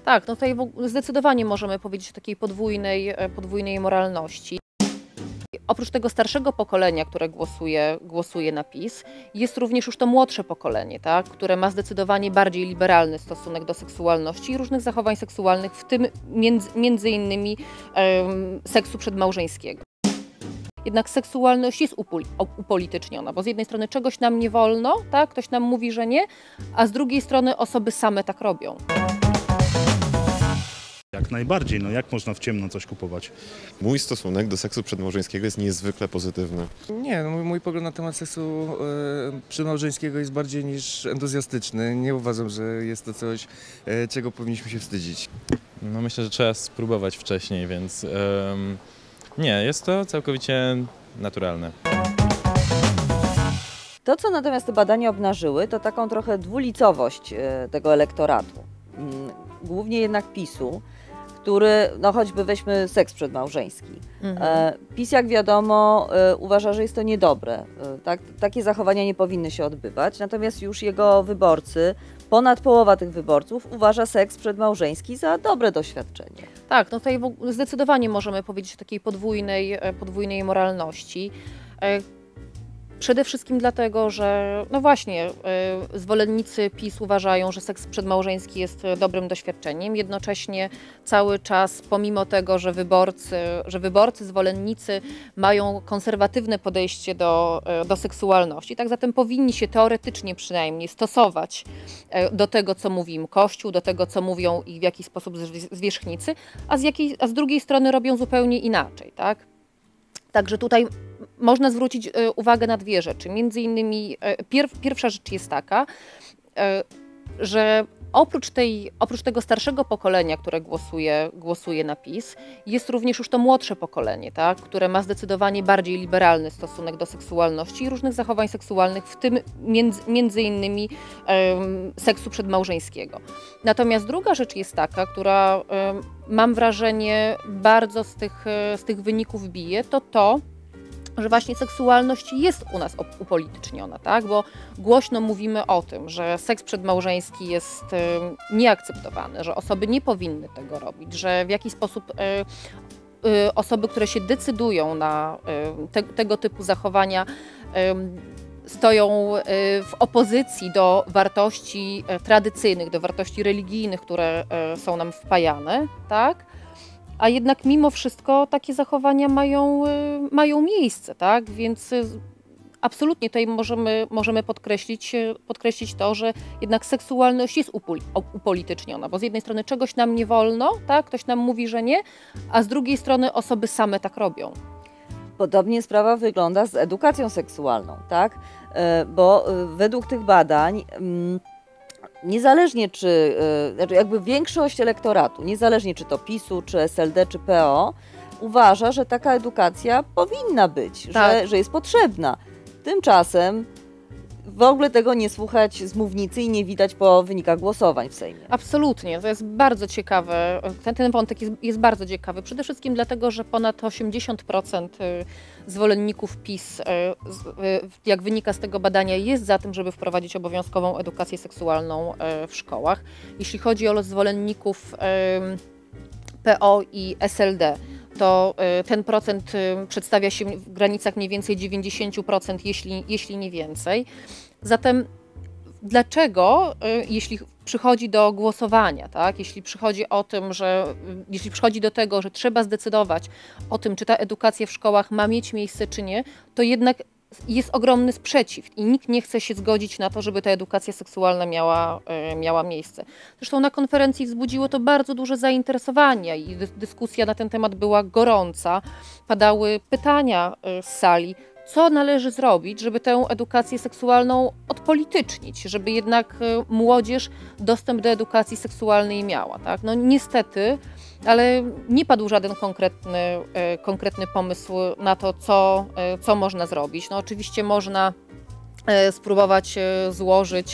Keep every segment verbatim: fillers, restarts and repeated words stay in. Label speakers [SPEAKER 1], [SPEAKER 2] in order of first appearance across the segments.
[SPEAKER 1] Tak, no tutaj zdecydowanie możemy powiedzieć o takiej podwójnej, podwójnej moralności. Oprócz tego starszego pokolenia, które głosuje, głosuje na PiS, jest również już to młodsze pokolenie, tak, które ma zdecydowanie bardziej liberalny stosunek do seksualności i różnych zachowań seksualnych, w tym między, między innymi um, seksu przedmałżeńskiego. Jednak seksualność jest upolityczniona, bo z jednej strony czegoś nam nie wolno, tak, ktoś nam mówi, że nie, a z drugiej strony osoby same tak robią.
[SPEAKER 2] Jak najbardziej, no jak można w ciemno coś kupować?
[SPEAKER 3] Mój stosunek do seksu przedmałżeńskiego jest niezwykle pozytywny.
[SPEAKER 4] Nie, no mój, mój pogląd na temat seksu e, przedmałżeńskiego jest bardziej niż entuzjastyczny. Nie uważam, że jest to coś, e, czego powinniśmy się wstydzić.
[SPEAKER 5] No myślę, że trzeba spróbować wcześniej, więc um, nie, jest to całkowicie naturalne.
[SPEAKER 6] To, co natomiast te badania obnażyły, to taką trochę dwulicowość e, tego elektoratu. Mm, głównie jednak PiSu, który, no choćby weźmy seks przedmałżeński. Mhm. E, PiS, jak wiadomo, e, uważa, że jest to niedobre. E, tak, takie zachowania nie powinny się odbywać, natomiast już jego wyborcy, ponad połowa tych wyborców uważa seks przedmałżeński za dobre doświadczenie.
[SPEAKER 1] Tak, no tutaj zdecydowanie możemy powiedzieć o takiej podwójnej, podwójnej moralności. E, Przede wszystkim dlatego, że no właśnie y, zwolennicy PiS uważają, że seks przedmałżeński jest dobrym doświadczeniem. Jednocześnie cały czas, pomimo tego, że wyborcy, że wyborcy, zwolennicy mają konserwatywne podejście do, y, do seksualności, tak zatem powinni się teoretycznie przynajmniej stosować y, do tego, co mówi im Kościół, do tego, co mówią i w jaki sposób zwierzchnicy, a z, jakiej, a z drugiej strony robią zupełnie inaczej, tak? Także tutaj można zwrócić uwagę na dwie rzeczy. Między innymi pierw, pierwsza rzecz jest taka, że oprócz, tej, oprócz tego starszego pokolenia, które głosuje, głosuje na PiS, jest również już to młodsze pokolenie, tak, które ma zdecydowanie bardziej liberalny stosunek do seksualności i różnych zachowań seksualnych, w tym między, między innymi um, seksu przedmałżeńskiego. Natomiast druga rzecz jest taka, która um, mam wrażenie bardzo z tych, z tych wyników bije, to to, że właśnie seksualność jest u nas upolityczniona, tak? Bo głośno mówimy o tym, że seks przedmałżeński jest y, nieakceptowany, że osoby nie powinny tego robić, że w jakiś sposób y, y, osoby, które się decydują na y, te, tego typu zachowania, y, stoją y, w opozycji do wartości y, tradycyjnych, do wartości religijnych, które y, są nam wpajane, tak? A jednak mimo wszystko takie zachowania mają, mają miejsce, tak? Więc absolutnie tutaj możemy, możemy podkreślić, podkreślić to, że jednak seksualność jest upolityczniona, bo z jednej strony czegoś nam nie wolno, tak? Ktoś nam mówi, że nie, a z drugiej strony osoby same tak robią.
[SPEAKER 6] Podobnie sprawa wygląda z edukacją seksualną, tak? Bo według tych badań niezależnie czy, znaczy jakby większość elektoratu, niezależnie czy to PiSu, czy S L D, czy P O, uważa, że taka edukacja powinna być, tak, że, że jest potrzebna. Tymczasem w ogóle tego nie słuchać z mównicy i nie widać po wynikach głosowań w Sejmie.
[SPEAKER 1] Absolutnie, to jest bardzo ciekawe, ten, ten wątek jest, jest bardzo ciekawy. Przede wszystkim dlatego, że ponad osiemdziesiąt procent zwolenników PiS, jak wynika z tego badania, jest za tym, żeby wprowadzić obowiązkową edukację seksualną w szkołach. Jeśli chodzi o zwolenników P O i S L D, to ten procent przedstawia się w granicach mniej więcej dziewięćdziesiąt procent, jeśli, jeśli nie więcej. Zatem dlaczego, jeśli przychodzi do głosowania, tak, jeśli przychodzi o tym, że jeśli przychodzi do tego, że trzeba zdecydować o tym, czy ta edukacja w szkołach ma mieć miejsce, czy nie, to jednak jest ogromny sprzeciw i nikt nie chce się zgodzić na to, żeby ta edukacja seksualna miała, miała miejsce. Zresztą na konferencji wzbudziło to bardzo duże zainteresowanie i dyskusja na ten temat była gorąca. Padały pytania z sali, co należy zrobić, żeby tę edukację seksualną odpolitycznić, żeby jednak młodzież dostęp do edukacji seksualnej miała. Tak? No niestety, ale nie padł żaden konkretny, konkretny pomysł na to, co, co można zrobić. No oczywiście można spróbować złożyć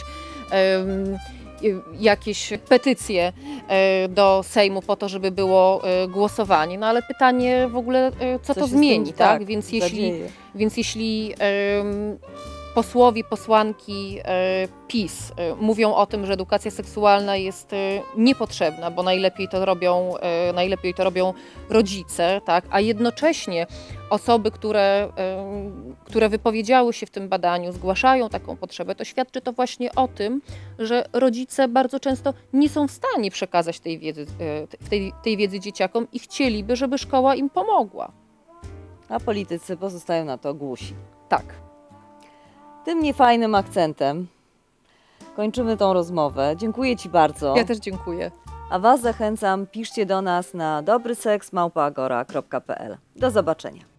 [SPEAKER 1] jakieś petycje do Sejmu po to, żeby było głosowanie, no ale pytanie w ogóle, co, co to zmieni, tak? tak? Więc jeśli, więc jeśli posłowie, posłanki PiS mówią o tym, że edukacja seksualna jest niepotrzebna, bo najlepiej to robią, najlepiej to robią rodzice, tak? A jednocześnie osoby, które, które wypowiedziały się w tym badaniu, zgłaszają taką potrzebę, to świadczy to właśnie o tym, że rodzice bardzo często nie są w stanie przekazać tej wiedzy, tej, tej wiedzy dzieciakom i chcieliby, żeby szkoła im pomogła.
[SPEAKER 6] A politycy pozostają na to głusi.
[SPEAKER 1] Tak.
[SPEAKER 6] Tym niefajnym akcentem kończymy tą rozmowę. Dziękuję Ci bardzo.
[SPEAKER 1] Ja też dziękuję.
[SPEAKER 6] A Was zachęcam, piszcie do nas na dobryseks małpa agora kropka p l. Do zobaczenia.